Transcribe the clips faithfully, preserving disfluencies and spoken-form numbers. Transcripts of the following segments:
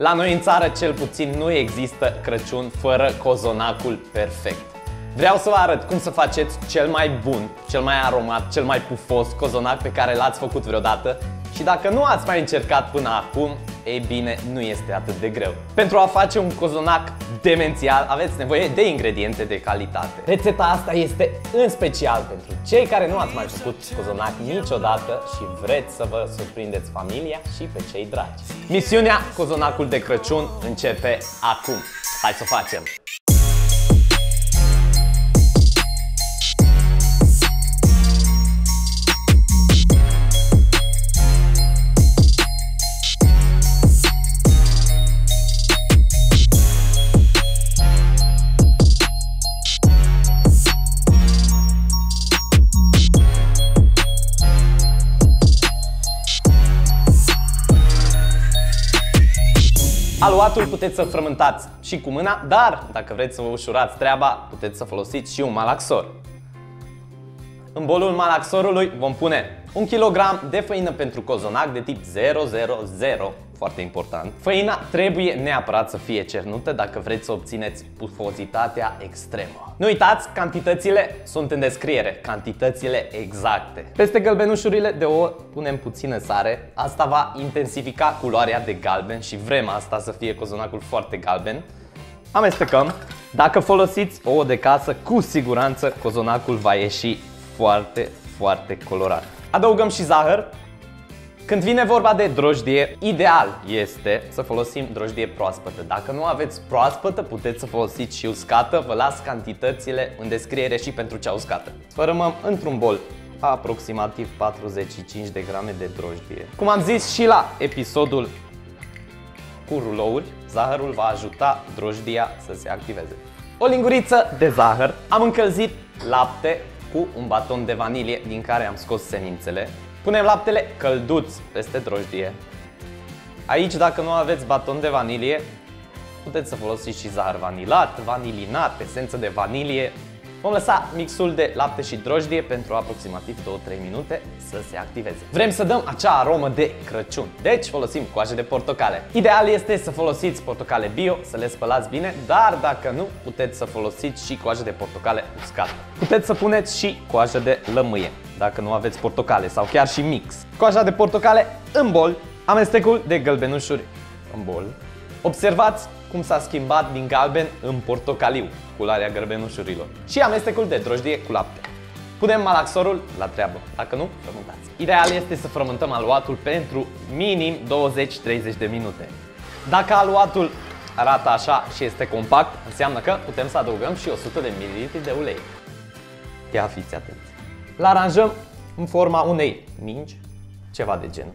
La noi în țară, cel puțin, nu există Crăciun fără cozonacul perfect. Vreau să vă arăt cum să faceți cel mai bun, cel mai aromat, cel mai pufos cozonac pe care l-ați făcut vreodată. Și dacă nu ați mai încercat până acum, ei bine, nu este atât de greu. Pentru a face un cozonac demențial, aveți nevoie de ingrediente de calitate. Rețeta asta este în special pentru cei care nu ați mai făcut cozonac niciodată și vreți să vă surprindeți familia și pe cei dragi. Misiunea Cozonacul de Crăciun începe acum. Hai să o facem! Aluatul puteți să frământați și cu mâna, dar dacă vreți să vă ușurați treaba, puteți să folosiți și un malaxor. În bolul malaxorului vom pune un kilogram de făină pentru cozonac de tip zero zero zero, foarte important. Făina trebuie neapărat să fie cernută dacă vreți să obțineți pufozitatea extremă. Nu uitați, cantitățile sunt în descriere, cantitățile exacte. Peste gălbenușurile de ouă punem puțină sare, asta va intensifica culoarea de galben și vrem asta să fie cozonacul foarte galben. Amestecăm. Dacă folosiți ouă de casă, cu siguranță cozonacul va ieși foarte, foarte colorat. Adăugăm și zahăr. Când vine vorba de drojdie, ideal este să folosim drojdie proaspătă. Dacă nu aveți proaspătă, puteți să folosiți și uscată. Vă las cantitățile în descriere și pentru cea uscată. Sfărâmăm într-un bol aproximativ patruzeci și cinci de grame de drojdie. Cum am zis și la episodul cu rulouri, zahărul va ajuta drojdia să se activeze. O linguriță de zahăr. Am încălzit lapte cu un baton de vanilie din care am scos semințele. Punem laptele călduț peste drojdie. Aici, dacă nu aveți baton de vanilie, puteți să folosiți și zahăr vanilat, vanilinat, esență de vanilie. Vom lăsa mixul de lapte și drojdie pentru aproximativ două trei minute să se activeze. Vrem să dăm acea aromă de Crăciun, deci folosim coajă de portocale. Ideal este să folosiți portocale bio, să le spălați bine, dar dacă nu, puteți să folosiți și coajă de portocale uscată. Puteți să puneți și coajă de lămâie, dacă nu aveți portocale, sau chiar și mix. Coaja de portocale în bol, amestecul de gălbenușuri în bol. Observați cum s-a schimbat din galben în portocaliu culoarea gălbenușurilor. Și amestecul de drojdie cu lapte. Punem malaxorul la treabă, dacă nu, frământați. Ideal este să frământăm aluatul pentru minim douăzeci treizeci de minute. Dacă aluatul arată așa și este compact, înseamnă că putem să adăugăm și o sută de mililitri de ulei. Ia fiți atenți. Îl aranjăm în forma unei mingi, ceva de genul.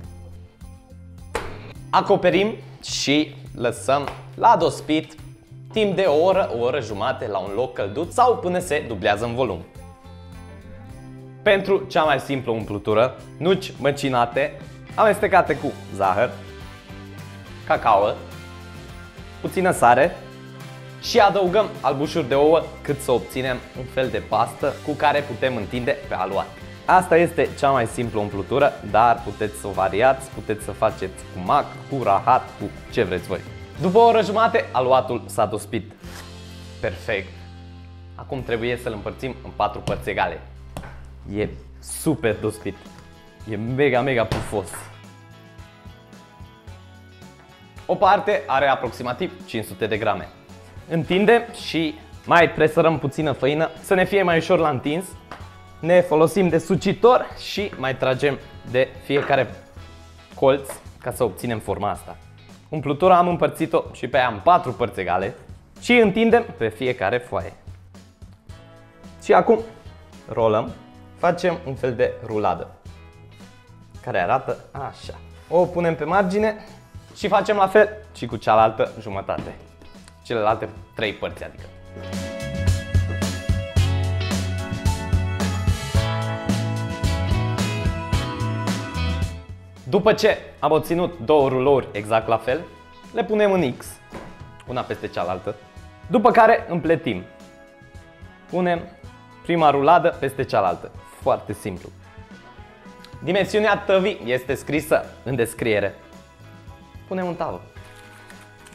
Acoperim și lăsăm la dospit timp de o oră, o oră jumate la un loc călduț sau până se dublează în volum. Pentru cea mai simplă umplutură, nuci măcinate, amestecate cu zahăr, cacao, puțină sare și adăugăm albușuri de ouă cât să obținem un fel de pastă cu care putem întinde pe aluat. Asta este cea mai simplă umplutură, dar puteți să o variați, puteți să faceți cu mac, cu rahat, cu ce vreți voi. După o oră jumate, aluatul s-a dospit perfect. Acum trebuie să-l împărțim în patru părți egale. E super dospit. E mega, mega pufos. O parte are aproximativ cinci sute de grame. Întindem și mai presărăm puțină făină să ne fie mai ușor la întins. Ne folosim de sucitor și mai tragem de fiecare colț ca să obținem forma asta. Umplutura am împărțit-o și pe ea în patru părți egale și întindem pe fiecare foaie. Și acum rolăm, facem un fel de ruladă care arată așa. O punem pe margine și facem la fel și cu cealaltă jumătate. Celelalte trei părți adică. După ce am obținut două rulouri exact la fel, le punem în X, una peste cealaltă, după care împletim. Punem prima ruladă peste cealaltă. Foarte simplu. Dimensiunea tăvii este scrisă în descriere. Punem în tavă.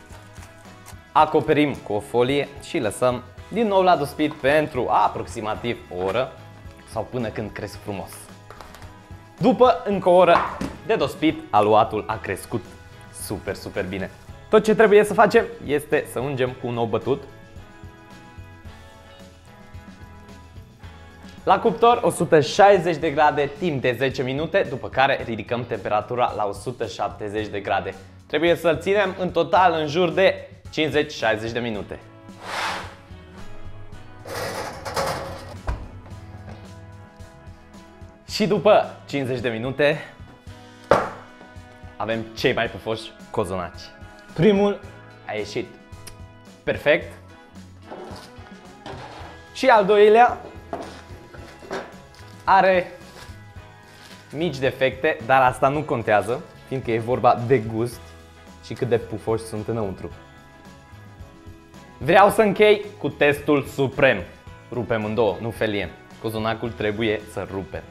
Acoperim cu o folie și lăsăm din nou la dospit pentru aproximativ o oră sau până când cresc frumos. După încă o oră de dospit, aluatul a crescut super, super bine. Tot ce trebuie să facem este să ungem cu un ou bătut. La cuptor o sută șaizeci de grade timp de zece minute, după care ridicăm temperatura la o sută șaptezeci de grade. Trebuie să-l ținem în total în jur de cincizeci șaizeci de minute. Și după cincizeci de minute avem cei mai pufoși cozonaci. Primul a ieșit perfect și al doilea are mici defecte, dar asta nu contează, fiindcă e vorba de gust și cât de pufoși sunt înăuntru. Vreau să închei cu testul suprem. Rupem în două, nu feliem. Cozonacul trebuie să rupem.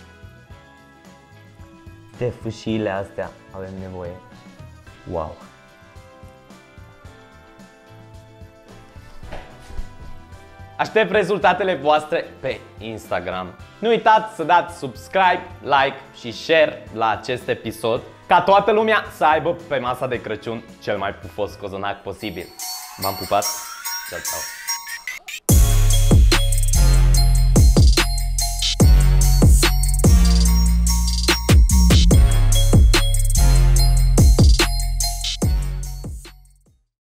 De fâșiile astea avem nevoie. Wow! Aștept rezultatele voastre pe Instagram. Nu uitați să dați subscribe, like și share la acest episod, ca toată lumea să aibă pe masa de Crăciun cel mai pufos cozonac posibil. V-am pupat! Ciao, ciao!